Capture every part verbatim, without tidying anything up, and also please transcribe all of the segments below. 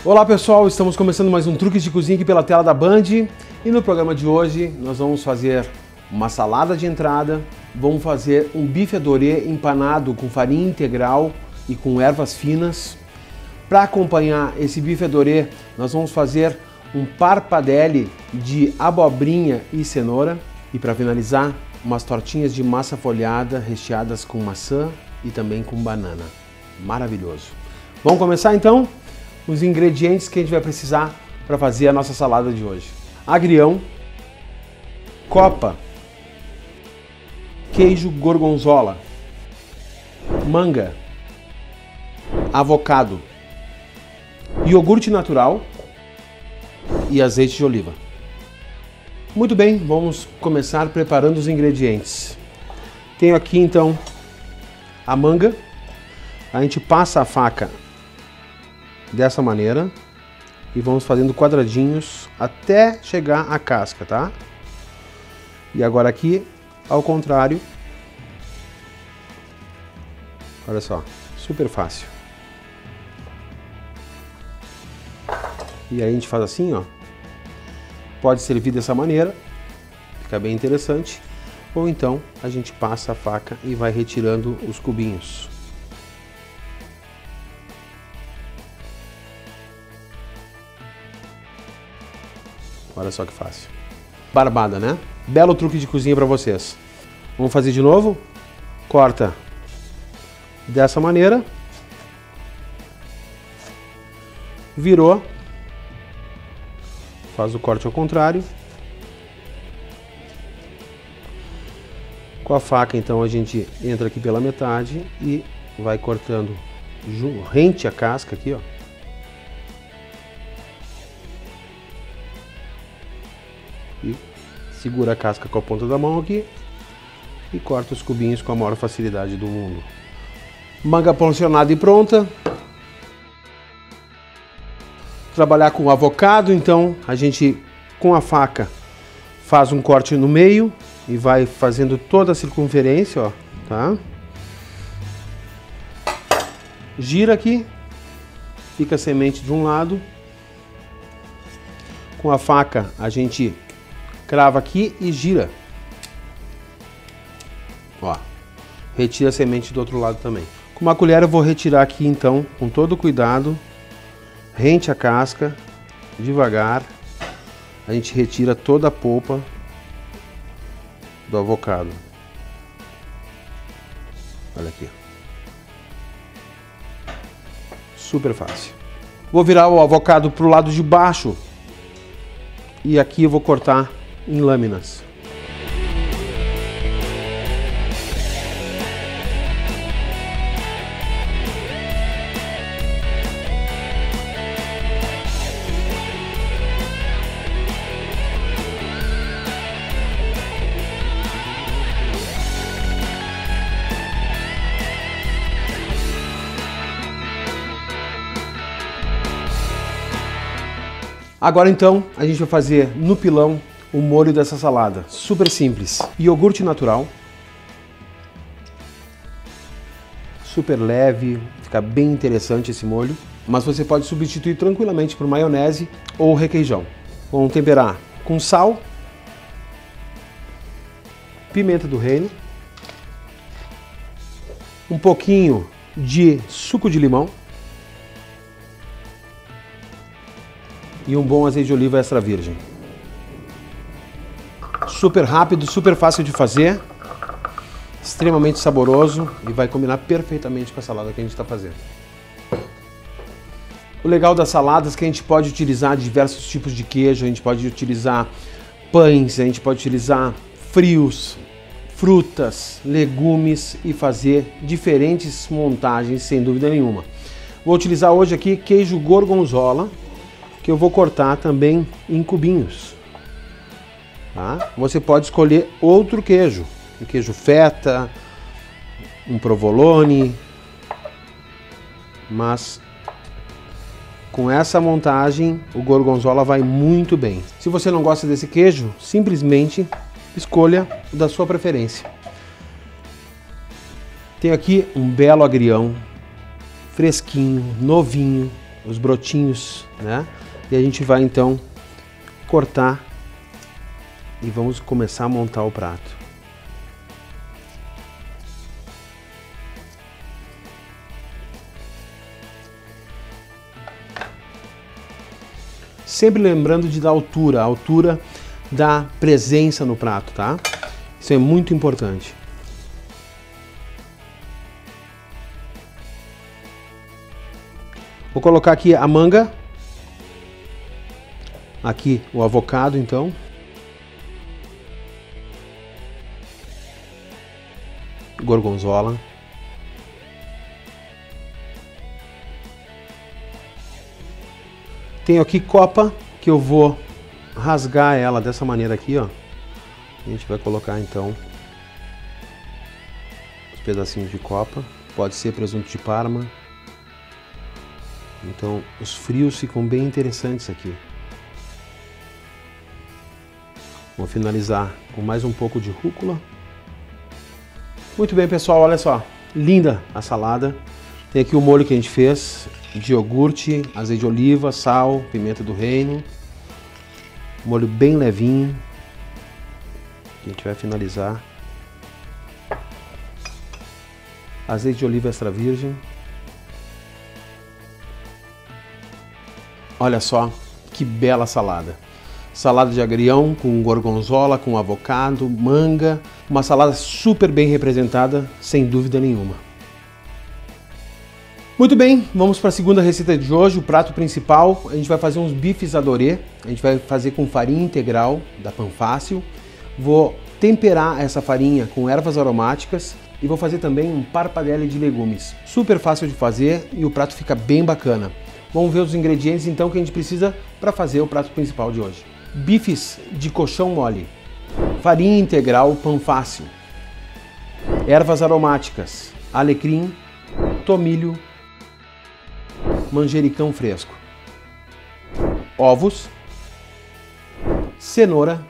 Olá pessoal, estamos começando mais um Truques de Cozinha aqui pela tela da Band e no programa de hoje nós vamos fazer uma salada de entrada, vamos fazer um bife adoré empanado com farinha integral e com ervas finas. Para acompanhar esse bife adoré nós vamos fazer um parpadelle de abobrinha e cenoura e para finalizar umas tortinhas de massa folhada recheadas com maçã e também com banana. Maravilhoso! Vamos começar então? Os ingredientes que a gente vai precisar para fazer a nossa salada de hoje: agrião, copa, queijo gorgonzola, manga, avocado, iogurte natural e azeite de oliva. Muito bem, vamos começar preparando os ingredientes. Tenho aqui então a manga. A gente passa a faca dessa maneira e vamos fazendo quadradinhos até chegar à casca, tá? E agora aqui ao contrário. Olha só, super fácil. E aí a gente faz assim, ó. Pode servir dessa maneira, fica bem interessante. Ou então a gente passa a faca e vai retirando os cubinhos. Olha só que fácil. Barbada, né? Belo truque de cozinha para vocês. Vamos fazer de novo? Corta dessa maneira. Virou. Faz o corte ao contrário. Com a faca, então, a gente entra aqui pela metade e vai cortando rente a casca aqui, ó. E segura a casca com a ponta da mão aqui e corta os cubinhos com a maior facilidade do mundo. Manga porcionada e pronta. Trabalhar com avocado, então a gente com a faca faz um corte no meio e vai fazendo toda a circunferência, ó, tá? Gira aqui, fica a semente de um lado. Com a faca a gente crava aqui e gira. Ó, retira a semente do outro lado também. Com uma colher eu vou retirar aqui então, com todo cuidado, rente a casca, devagar. A gente retira toda a polpa do avocado. Olha aqui. Super fácil. Vou virar o avocado para o lado de baixo e aqui eu vou cortar em lâminas. Agora então a gente vai fazer no pilão o molho dessa salada, super simples. Iogurte natural, super leve, fica bem interessante esse molho, mas você pode substituir tranquilamente por maionese ou requeijão. Vamos temperar com sal, pimenta do reino, um pouquinho de suco de limão e um bom azeite de oliva extra virgem. Super rápido, super fácil de fazer, extremamente saboroso e vai combinar perfeitamente com a salada que a gente está fazendo. O legal das saladas é que a gente pode utilizar diversos tipos de queijo, a gente pode utilizar pães, a gente pode utilizar frios, frutas, legumes e fazer diferentes montagens sem dúvida nenhuma. Vou utilizar hoje aqui queijo gorgonzola, que eu vou cortar também em cubinhos. Tá? Você pode escolher outro queijo, um queijo feta, um provolone, mas com essa montagem o gorgonzola vai muito bem. Se você não gosta desse queijo, simplesmente escolha o da sua preferência. Tenho aqui um belo agrião, fresquinho, novinho, os brotinhos, né? E a gente vai então cortar e vamos começar a montar o prato. Sempre lembrando de dar altura, a altura da presença no prato, tá? Isso é muito importante. Vou colocar aqui a manga, aqui o avocado então, gorgonzola, tenho aqui copa que eu vou rasgar ela dessa maneira aqui, ó. A gente vai colocar então os pedacinhos de copa, pode ser presunto de Parma. Então os frios ficam bem interessantes aqui. Vou finalizar com mais um pouco de rúcula. Muito bem, pessoal, olha só, linda a salada. Tem aqui o molho que a gente fez de iogurte, azeite de oliva, sal, pimenta do reino. Molho bem levinho. A gente vai finalizar. Azeite de oliva extra virgem. Olha só que bela salada. Salada de agrião com gorgonzola, com avocado, manga. Uma salada super bem representada, sem dúvida nenhuma. Muito bem, vamos para a segunda receita de hoje, o prato principal. A gente vai fazer uns bifes adorê. A gente vai fazer com farinha integral da Panfácil. Vou temperar essa farinha com ervas aromáticas e vou fazer também um parpadelle de legumes. Super fácil de fazer e o prato fica bem bacana. Vamos ver os ingredientes então que a gente precisa para fazer o prato principal de hoje. Bifes de colchão mole, farinha integral Panfácil, ervas aromáticas, alecrim, tomilho, manjericão fresco, ovos, cenoura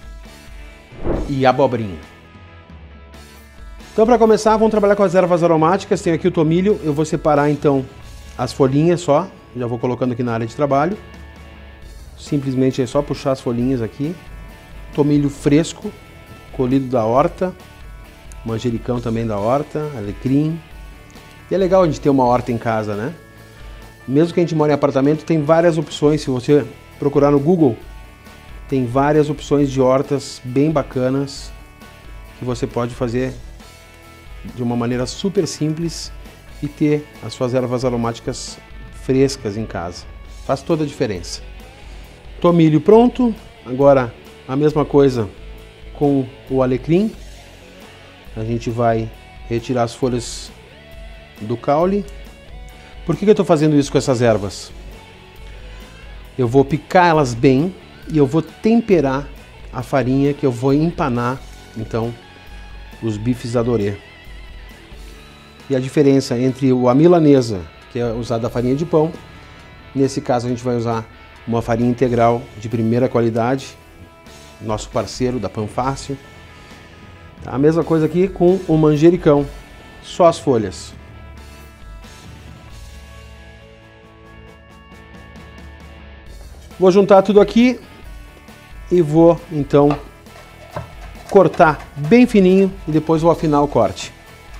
e abobrinha. Então, para começar, vamos trabalhar com as ervas aromáticas. Tenho aqui o tomilho, eu vou separar então as folhinhas só, já vou colocando aqui na área de trabalho. Simplesmente é só puxar as folhinhas aqui. Tomilho fresco, colhido da horta, manjericão também da horta, alecrim. E é legal a gente ter uma horta em casa, né? Mesmo que a gente mora em apartamento, tem várias opções. Se você procurar no Google, tem várias opções de hortas bem bacanas que você pode fazer de uma maneira super simples e ter as suas ervas aromáticas frescas em casa. Faz toda a diferença. Tomilho pronto. Agora a mesma coisa com o alecrim. A gente vai retirar as folhas do caule. Por que que eu estou fazendo isso com essas ervas? Eu vou picar elas bem e eu vou temperar a farinha que eu vou empanar então os bifes adorê. E a diferença entre o a milanesa, que é usada a farinha de pão, nesse caso a gente vai usar uma farinha integral de primeira qualidade, nosso parceiro da Panfácil. A mesma coisa aqui com o manjericão, só as folhas. Vou juntar tudo aqui e vou então cortar bem fininho e depois vou afinar o corte.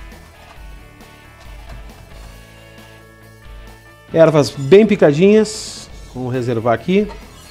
Ervas bem picadinhas, vamos reservar aqui.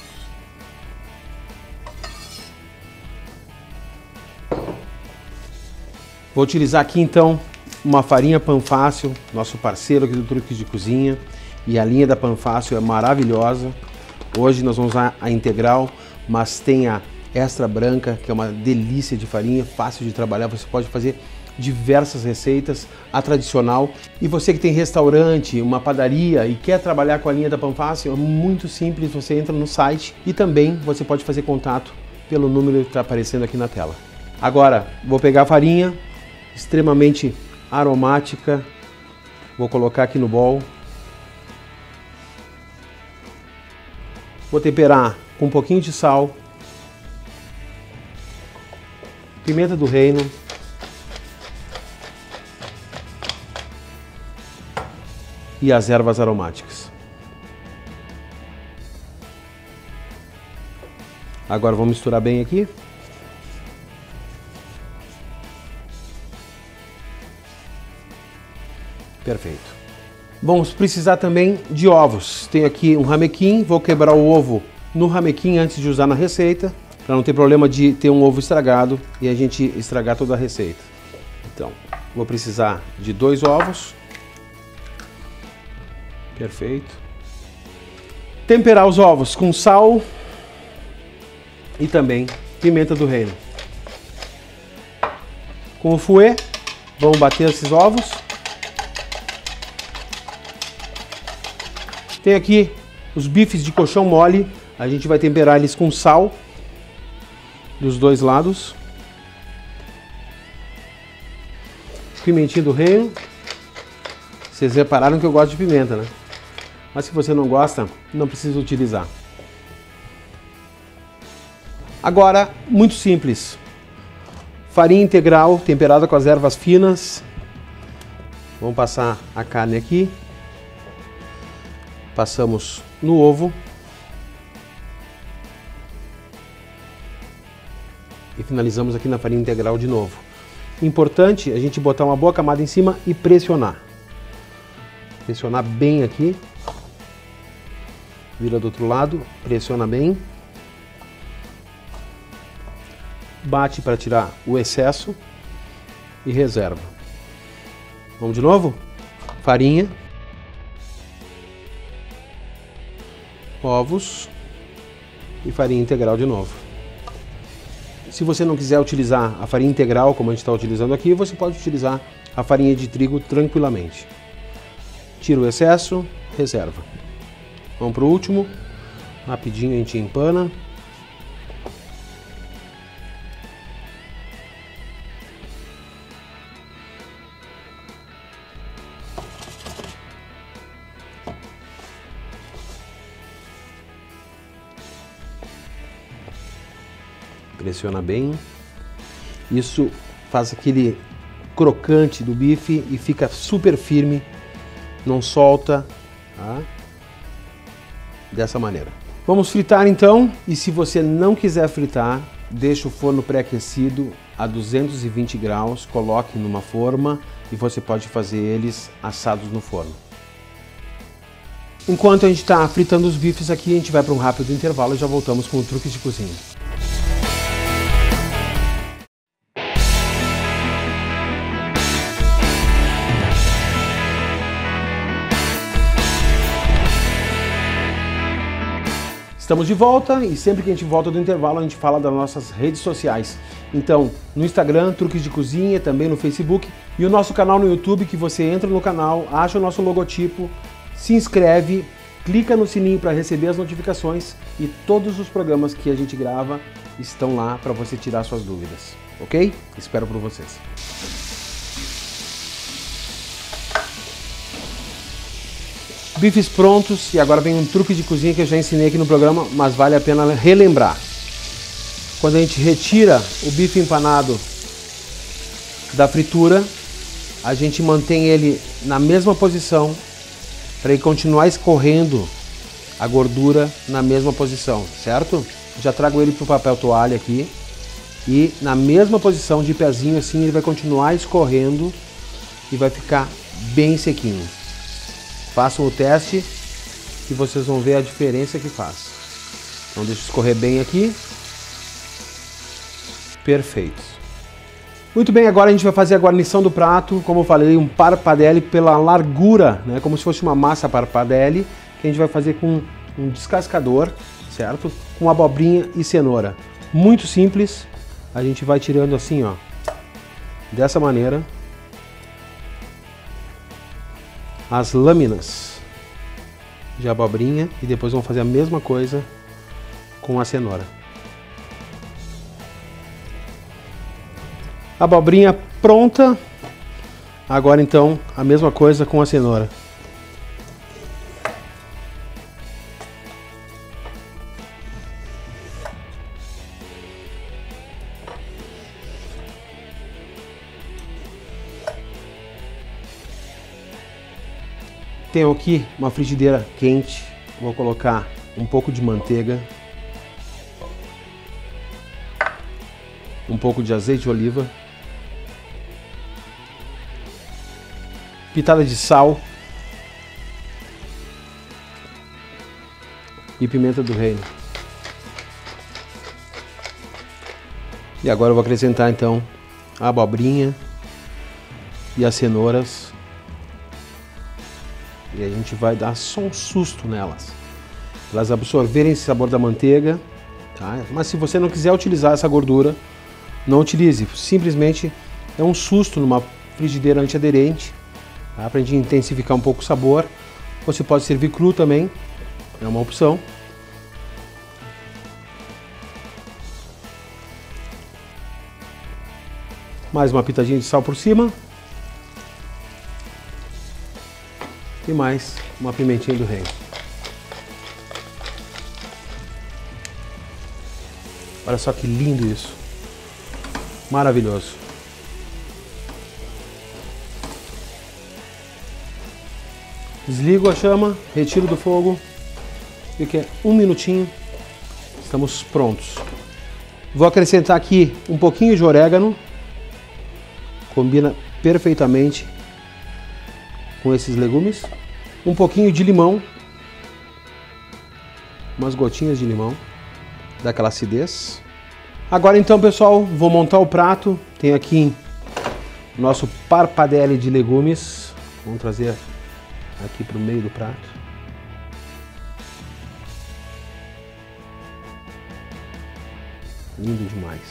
Vou utilizar aqui então uma farinha Panfácil, nosso parceiro aqui do Truques de Cozinha, e a linha da Panfácil é maravilhosa. Hoje nós vamos usar a integral, mas tem a extra branca, que é uma delícia de farinha, fácil de trabalhar, você pode fazer diversas receitas, a tradicional. E você que tem restaurante, uma padaria e quer trabalhar com a linha da Panfácil, é muito simples, você entra no site e também você pode fazer contato pelo número que está aparecendo aqui na tela. Agora, vou pegar a farinha, extremamente aromática, vou colocar aqui no bowl. Vou temperar com um pouquinho de sal, pimenta do reino, e as ervas aromáticas. Agora vamos misturar bem aqui. Perfeito. Vamos precisar também de ovos. Tenho aqui um ramequim, vou quebrar o ovo no ramequim antes de usar na receita, para não ter problema de ter um ovo estragado e a gente estragar toda a receita. Então, vou precisar de dois ovos. Perfeito. Temperar os ovos com sal e também pimenta do reino. Com o fouet, vamos bater esses ovos. Tem aqui os bifes de colchão mole, a gente vai temperar eles com sal dos dois lados. Pimentinha do reino. Vocês repararam que eu gosto de pimenta, né? Mas se você não gosta, não precisa utilizar. Agora, muito simples. Farinha integral temperada com as ervas finas. Vamos passar a carne aqui. Passamos no ovo. E finalizamos aqui na farinha integral de novo. Importante a gente botar uma boa camada em cima e pressionar. Pressionar bem aqui. Vira do outro lado, pressiona bem. Bate para tirar o excesso e reserva. Vamos de novo? Farinha. Ovos e farinha integral de novo. Se você não quiser utilizar a farinha integral, como a gente está utilizando aqui, você pode utilizar a farinha de trigo tranquilamente. Tira o excesso, reserva. Vamos para o último. Rapidinho a gente empana. Pressiona bem. Isso faz aquele crocante do bife e fica super firme, não solta, tá? Dessa maneira. Vamos fritar então, e se você não quiser fritar, deixa o forno pré-aquecido a duzentos e vinte graus, coloque numa forma e você pode fazer eles assados no forno. Enquanto a gente está fritando os bifes aqui, a gente vai para um rápido intervalo e já voltamos com o Truques de Cozinha. Estamos de volta e sempre que a gente volta do intervalo a gente fala das nossas redes sociais. Então, no Instagram, Truques de Cozinha, também no Facebook e o nosso canal no YouTube, que você entra no canal, acha o nosso logotipo, se inscreve, clica no sininho para receber as notificações e todos os programas que a gente grava estão lá para você tirar suas dúvidas, ok? Espero por vocês. Bifes prontos, e agora vem um truque de cozinha que eu já ensinei aqui no programa, mas vale a pena relembrar. Quando a gente retira o bife empanado da fritura, a gente mantém ele na mesma posição para ele continuar escorrendo a gordura na mesma posição, certo? Já trago ele para o papel toalha aqui e na mesma posição de pezinho assim ele vai continuar escorrendo e vai ficar bem sequinho. Façam o teste e vocês vão ver a diferença que faz. Então deixa escorrer bem aqui. Perfeito. Muito bem, agora a gente vai fazer a guarnição do prato. Como eu falei, um parpadelli pela largura, né? Como se fosse uma massa parpadelli, que a gente vai fazer com um descascador, certo? Com abobrinha e cenoura. Muito simples. A gente vai tirando assim, ó, dessa maneira, as lâminas de abobrinha e depois vamos fazer a mesma coisa com a cenoura. Abobrinha pronta. Agora então a mesma coisa com a cenoura. Tenho aqui uma frigideira quente, vou colocar um pouco de manteiga. um pouco de azeite de oliva, pitada de sal e pimenta do reino. E agora eu vou acrescentar então a abobrinha e as cenouras. E a gente vai dar só um susto nelas, para elas absorverem esse sabor da manteiga, tá? Mas se você não quiser utilizar essa gordura, não utilize. Simplesmente é um susto numa frigideira antiaderente, tá? Para a gente intensificar um pouco o sabor. Você pode servir cru também, é uma opção. Mais uma pitadinha de sal por cima. E mais uma pimentinha do reino. Olha só que lindo isso. Maravilhoso. Desligo a chama, retiro do fogo. Fica um minutinho. Estamos prontos. Vou acrescentar aqui um pouquinho de orégano. Combina perfeitamente com esses legumes. Um pouquinho de limão. Umas gotinhas de limão. Dá aquela acidez. Agora então, pessoal, vou montar o prato. Tem aqui o nosso parpadelle de legumes. Vamos trazer aqui para o meio do prato. Lindo demais.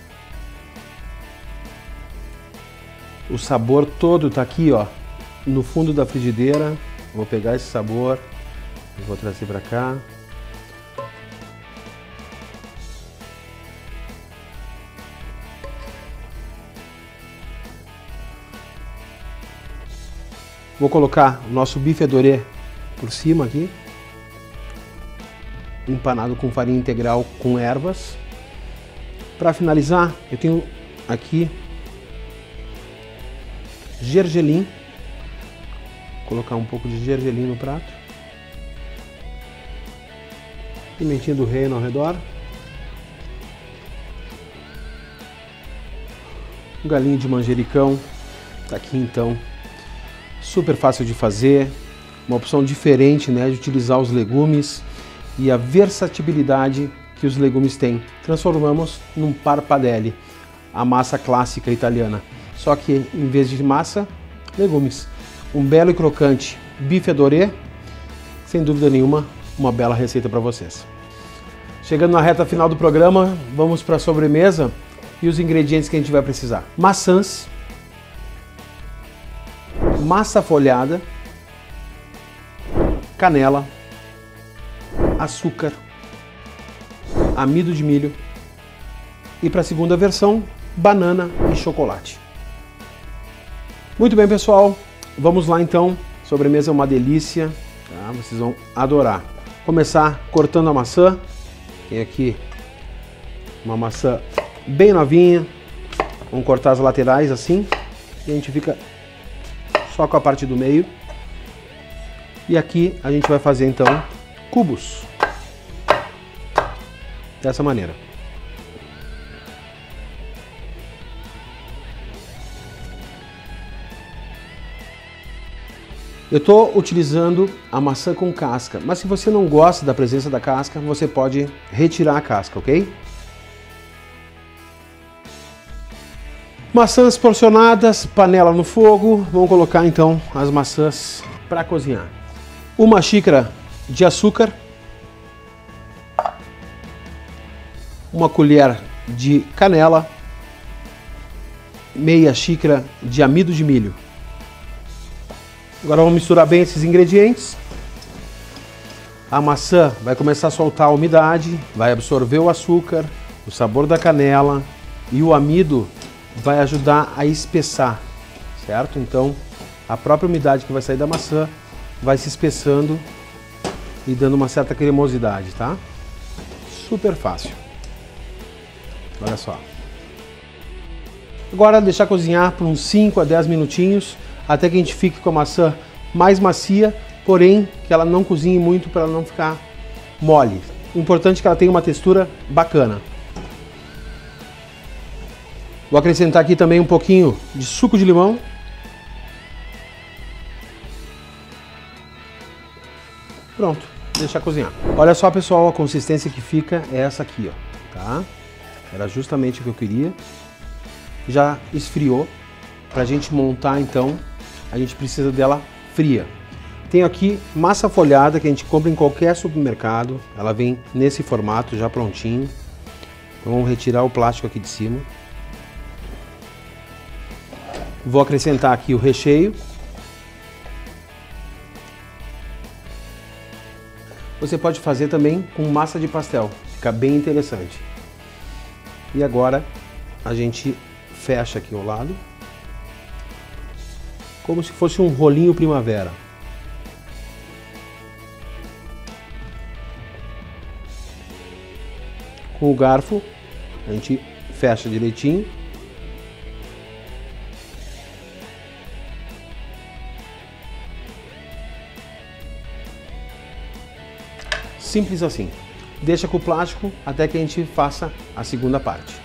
O sabor todo tá aqui, ó, no fundo da frigideira. Vou pegar esse sabor e vou trazer para cá. Vou colocar o nosso bife adoré por cima aqui, empanado com farinha integral com ervas. Para finalizar, eu tenho aqui gergelim. Vou colocar um pouco de gergelim no prato. Pimentinha do reino ao redor. Um galinho de manjericão. Tá aqui então. Super fácil de fazer. Uma opção diferente, né, de utilizar os legumes e a versatilidade que os legumes têm. Transformamos num parpadelle, a massa clássica italiana. Só que em vez de massa, legumes. Um belo e crocante bife adoré, sem dúvida nenhuma, uma bela receita para vocês. Chegando na reta final do programa, vamos para a sobremesa e os ingredientes que a gente vai precisar. Maçãs, massa folhada, canela, açúcar, amido de milho e, para a segunda versão, banana e chocolate. Muito bem, pessoal, vamos lá então. Sobremesa é uma delícia, tá? Vocês vão adorar. Começar cortando a maçã. Tem aqui uma maçã bem novinha. Vamos cortar as laterais assim e a gente fica só com a parte do meio. E aqui a gente vai fazer então cubos. Dessa maneira. Eu estou utilizando a maçã com casca, mas se você não gosta da presença da casca, você pode retirar a casca, ok? Maçãs porcionadas, panela no fogo. Vamos colocar então as maçãs para cozinhar. Uma xícara de açúcar. Uma colher de canela. Meia xícara de amido de milho. Agora vamos misturar bem esses ingredientes. A maçã vai começar a soltar a umidade, vai absorver o açúcar, o sabor da canela e o amido vai ajudar a espessar, certo? Então, a própria umidade que vai sair da maçã vai se espessando e dando uma certa cremosidade, tá? Super fácil. Olha só. Agora deixar cozinhar por uns cinco a dez minutinhos, até que a gente fique com a maçã mais macia, porém que ela não cozinhe muito para ela não ficar mole. O importante é que ela tenha uma textura bacana. Vou acrescentar aqui também um pouquinho de suco de limão. Pronto, deixar cozinhar. Olha só, pessoal, a consistência que fica é essa aqui, ó, tá? Era justamente o que eu queria. Já esfriou. Pra gente montar, então, a gente precisa dela fria. Tenho aqui massa folhada que a gente compra em qualquer supermercado. Ela vem nesse formato já prontinho. Vamos retirar o plástico aqui de cima. Vou acrescentar aqui o recheio. Você pode fazer também com massa de pastel, fica bem interessante. E agora a gente fecha aqui ao lado, como se fosse um rolinho primavera. Com o garfo a gente fecha direitinho. Simples assim. Deixa com o plástico até que a gente faça a segunda parte.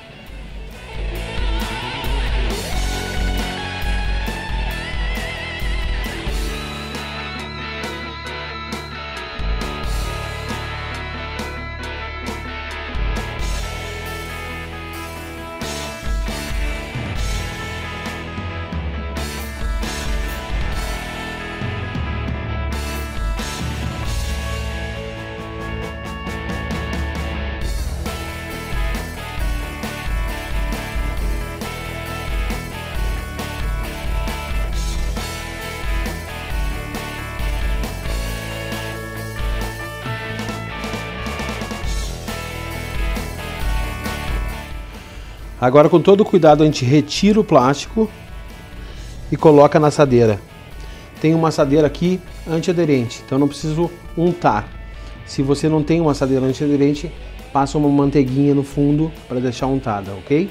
Agora, com todo cuidado, a gente retira o plástico e coloca na assadeira. Tem uma assadeira aqui antiaderente, então não preciso untar. Se você não tem uma assadeira antiaderente, passa uma manteiguinha no fundo para deixar untada, ok?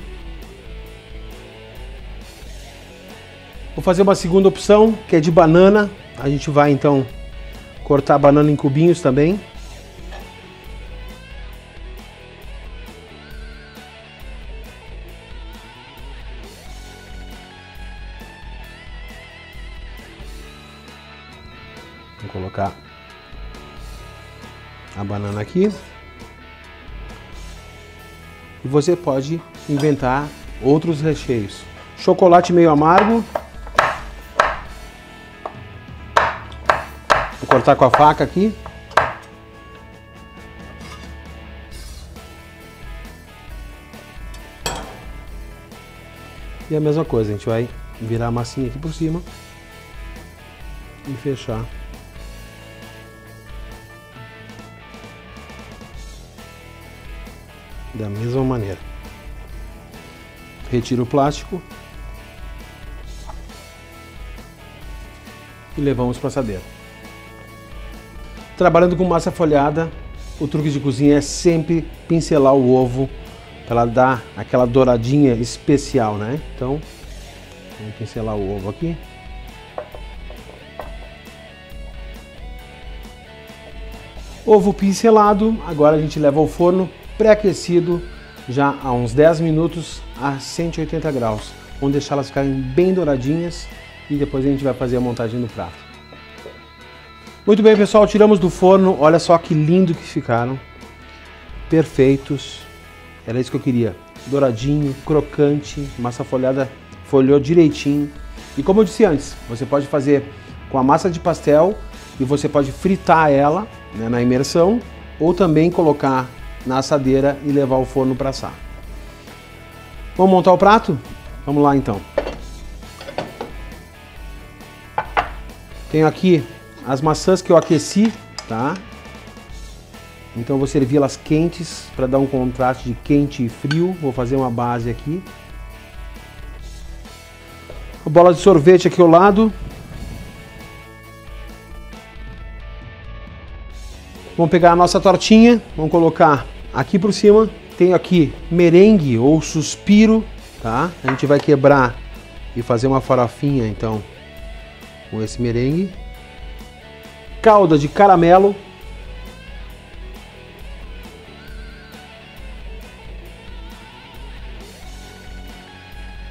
Vou fazer uma segunda opção, que é de banana. A gente vai então cortar a banana em cubinhos também. Vou colocar a banana aqui. E você pode inventar outros recheios. Chocolate meio amargo. Vou cortar com a faca aqui. E a mesma coisa, a gente vai virar a massinha aqui por cima e fechar. Da mesma maneira. Retira o plástico e levamos para a assadeira. Trabalhando com massa folhada, o truque de cozinha é sempre pincelar o ovo para ela dar aquela douradinha especial, né? Então, vamos pincelar o ovo aqui. Ovo pincelado, agora a gente leva ao forno pré-aquecido já há uns dez minutos a cento e oitenta graus. Vamos deixar elas ficarem bem douradinhas e depois a gente vai fazer a montagem do prato. Muito bem, pessoal, tiramos do forno. Olha só que lindo que ficaram. Perfeitos. Era isso que eu queria. Douradinho, crocante, massa folhada folhou direitinho. E como eu disse antes, você pode fazer com a massa de pastel e você pode fritar ela, né, na imersão, ou também colocar na assadeira e levar ao forno para assar. Vamos montar o prato? Vamos lá então. Tenho aqui as maçãs que eu aqueci, tá? Então vou servir elas quentes para dar um contraste de quente e frio. Vou fazer uma base aqui. A bola de sorvete aqui ao lado. Vamos pegar a nossa tortinha, vamos colocar aqui por cima. Tenho aqui merengue ou suspiro, tá? A gente vai quebrar e fazer uma farofinha, então, com esse merengue. Calda de caramelo.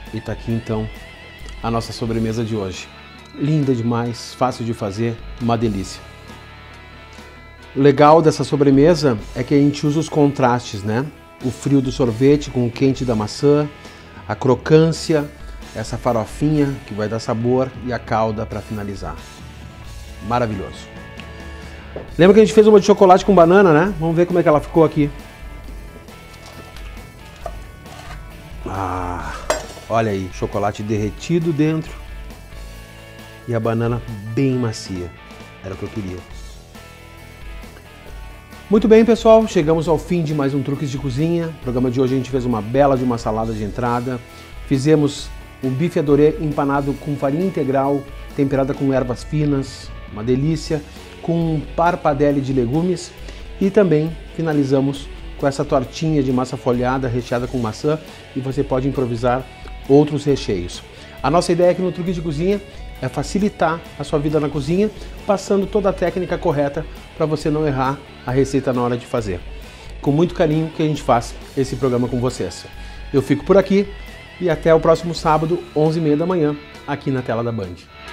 E tá aqui então a nossa sobremesa de hoje. Linda demais, fácil de fazer, uma delícia. O legal dessa sobremesa é que a gente usa os contrastes, né? O frio do sorvete com o quente da maçã, a crocância, essa farofinha que vai dar sabor e a calda para finalizar. Maravilhoso. Lembra que a gente fez uma de chocolate com banana, né? Vamos ver como é que ela ficou aqui. Ah, olha aí, chocolate derretido dentro e a banana bem macia. Era o que eu queria. Muito bem, pessoal, chegamos ao fim de mais um Truques de Cozinha. No programa de hoje a gente fez uma bela de uma salada de entrada. Fizemos um bife adoré empanado com farinha integral, temperada com ervas finas, uma delícia, com um parpadelle de legumes. E também finalizamos com essa tortinha de massa folhada recheada com maçã, e você pode improvisar outros recheios. A nossa ideia aqui no Truques de Cozinha é facilitar a sua vida na cozinha, passando toda a técnica correta para você não errar a receita na hora de fazer. Com muito carinho que a gente faz esse programa com vocês. Eu fico por aqui e até o próximo sábado, onze e meia da manhã, aqui na tela da Band.